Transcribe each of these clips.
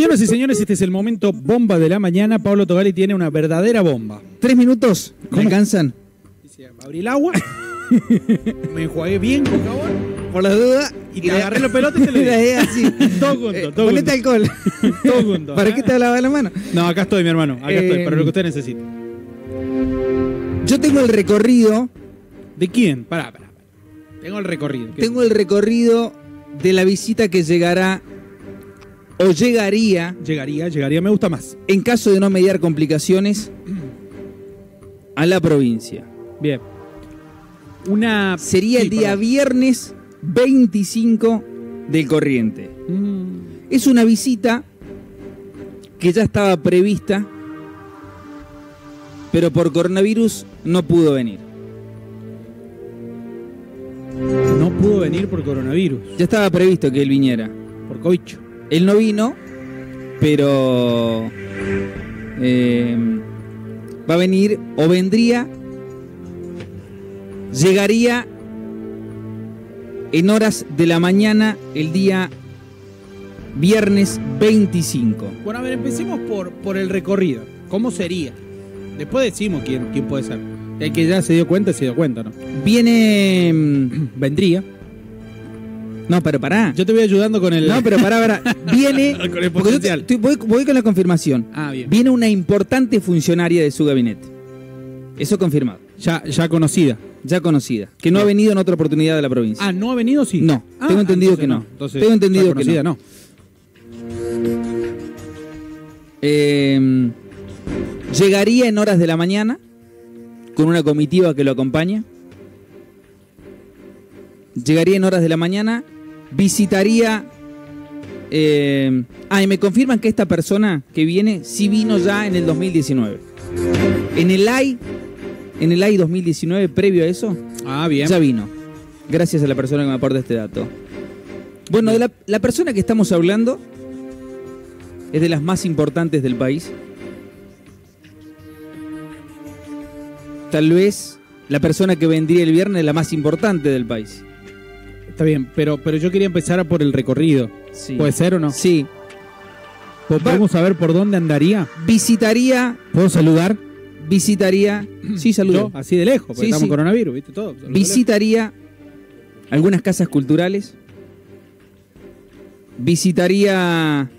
Señoras y señores, este es el momento bomba de la mañana. Pablo Togali tiene una verdadera bomba. 3 minutos, ¿me alcanzan? Dice, abrí el agua, me enjuagué bien con jabón Por la duda. y te agarré los pelotes y te lo di. Así. Todo junto, todo Ponete junto. alcohol. Todo junto. ¿Para qué te lavas la mano? No, acá estoy, mi hermano. Acá estoy, para lo que usted necesite. Yo tengo el recorrido. ¿De quién? Pará. Tengo el recorrido. ¿Qué? Tengo el recorrido de la visita que llegará o llegaría, Llegaría, me gusta más. en caso de no mediar complicaciones, a la provincia. Bien. Una... Sería Sí, el día perdón. viernes 25 del corriente. Es una visita que ya estaba prevista, pero por coronavirus no pudo venir. No pudo venir por coronavirus. Ya estaba previsto que él viniera. Por cobicho. Él no vino, pero va a venir o vendría, llegaría en horas de la mañana el día viernes 25. Bueno, a ver, empecemos por el recorrido. ¿Cómo sería? Después decimos quién puede ser. El que ya se dio cuenta, ¿no? Viene... Vendría. No, pero pará. Yo te voy ayudando con el... No, pero pará. Viene... Con el porque yo potencial. voy con la confirmación. Ah, bien. Viene una importante funcionaria de su gabinete. Eso confirmado. Ya conocida. Ya conocida. Que no ha venido en otra oportunidad de la provincia. Ah, ¿no ha venido? Sí. No, tengo entendido que no. Entonces, Tengo entendido ya que conocida, no. Llegaría en horas de la mañana con una comitiva que lo acompaña. Llegaría en horas de la mañana, visitaría... y me confirman que esta persona que viene sí vino ya en el 2019. En el AI 2019, previo a eso, Ah, bien. ya vino. Gracias a la persona que me aporta este dato. Bueno, de la persona que estamos hablando es de las más importantes del país. Tal vez la persona que vendría el viernes es la más importante del país. Está bien, pero yo quería empezar por el recorrido. Sí. ¿Puede ser o no? Sí. ¿Podemos saber por dónde andaría? Visitaría. ¿Puedo saludar? Sí, saludo. Yo, así de lejos, porque Sí, estamos sí. en coronavirus, ¿viste? Todo. Saludo de Visitaría algunas casas culturales. Visitaría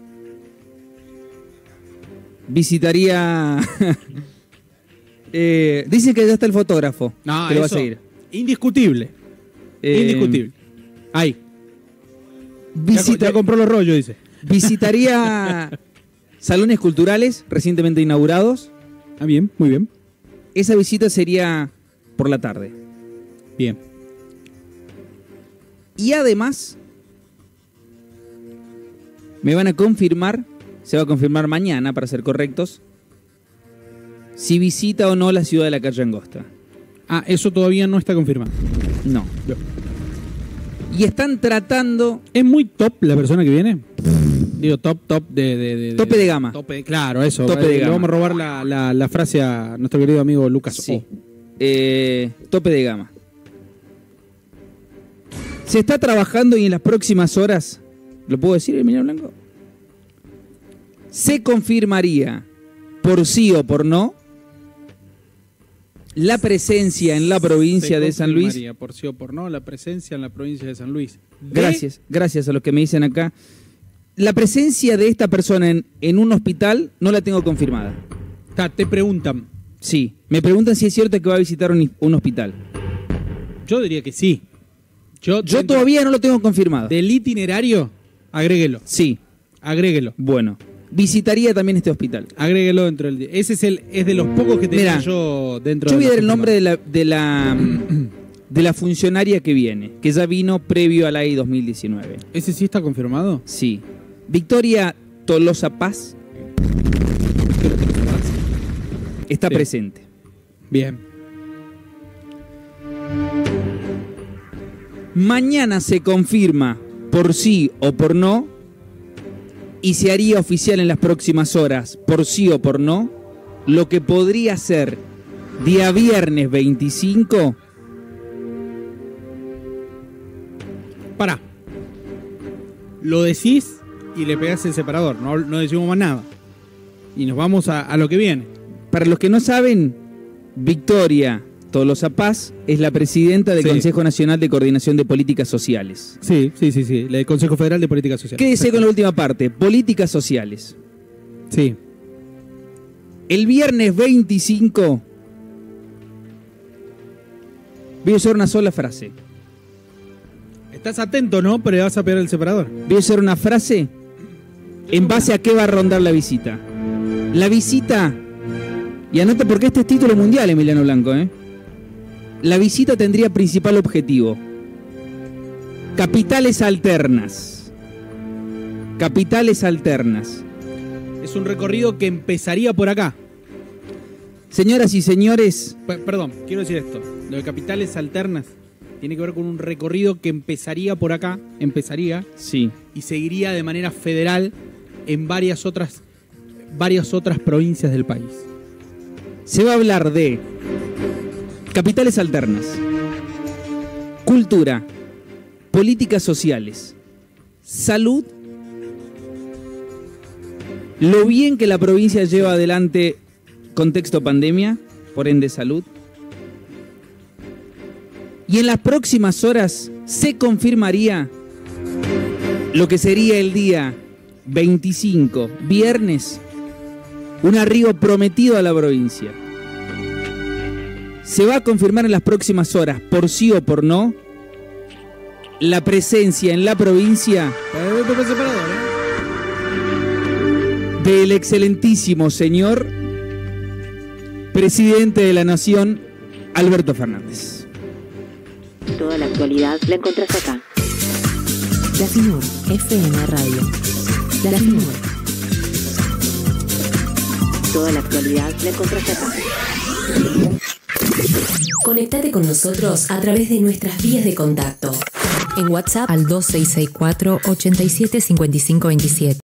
dicen que ya está el fotógrafo. lejos. No, que lo va a eso, seguir. Indiscutible. Indiscutible. Ahí. Visita- Ya compró los rollos, dice. Visitaría salones culturales recientemente inaugurados. Ah, bien, muy bien. Esa visita sería por la tarde. Bien. Y además, me van a confirmar, se va a confirmar mañana para ser correctos, si visita o no la ciudad de la calle Angosta. Ah, eso todavía no está confirmado. No. Y están tratando... ¿Es muy top la persona que viene? Digo, top de... Tope de gama. Claro, eso. Tope de Le gama. vamos a robar la frase a nuestro querido amigo Lucas. Sí. Tope de gama. Se está trabajando y en las próximas horas, ¿lo puedo decir, Emiliano Blanco? Se confirmaría, por sí o por no, la presencia en la provincia de San Luis. Por sí o por no, la presencia en la provincia de San Luis. Gracias a los que me dicen acá. La presencia de esta persona en un hospital no la tengo confirmada. Te preguntan. Sí, me preguntan si es cierto que va a visitar un hospital. Yo diría que sí. Yo todavía no lo tengo confirmado. Del itinerario, agréguelo. Sí, Agréguelo. bueno. Visitaría también este hospital. Agréguelo dentro del día. Ese es de los pocos que tenía Mirá, yo dentro Yo de voy a los dar el nombre confirmados. de la funcionaria que viene, que ya vino previo a la AI 2019. ¿Ese sí está confirmado? Sí. Victoria Tolosa Paz está Sí. presente. Bien. Mañana se confirma por sí o por no y se haría oficial en las próximas horas, por sí o por no, lo que podría ser día viernes 25. Pará. ¿Lo decís y le pegás el separador, no decimos más nada. Y nos vamos a lo que viene. Para los que no saben, Victoria Tolosa Paz es la presidenta del Consejo Nacional de Coordinación de Políticas Sociales. Sí, el Consejo Federal de Políticas Sociales. Quédese con la última parte, políticas sociales. Sí. El viernes 25 voy a usar una sola frase. Estás atento, ¿no? Pero le vas a pegar el separador. Voy a usar una frase en base a qué va a rondar la visita. La visita, y anota porque este es título mundial, Emiliano Blanco, La visita tendría principal objetivo: capitales alternas. Capitales alternas. Es un recorrido que empezaría por acá. Señoras y señores... Perdón, quiero decir esto. Lo de capitales alternas tiene que ver con un recorrido que empezaría por acá, sí, y seguiría de manera federal en varias otras provincias del país. Se va a hablar de capitales alternas, cultura, políticas sociales, salud, lo bien que la provincia lleva adelante contexto pandemia, por ende salud. Y en las próximas horas se confirmaría lo que sería el día 25, viernes, un arribo prometido a la provincia. Se va a confirmar en las próximas horas, por sí o por no, la presencia en la provincia del excelentísimo señor presidente de la Nación, Alberto Fernández. Toda la actualidad la encontrás acá. La FINUR, FM Radio. La FINUR. Toda la actualidad la encontrás acá. Conectate con nosotros a través de nuestras vías de contacto. En WhatsApp al 2664 875527.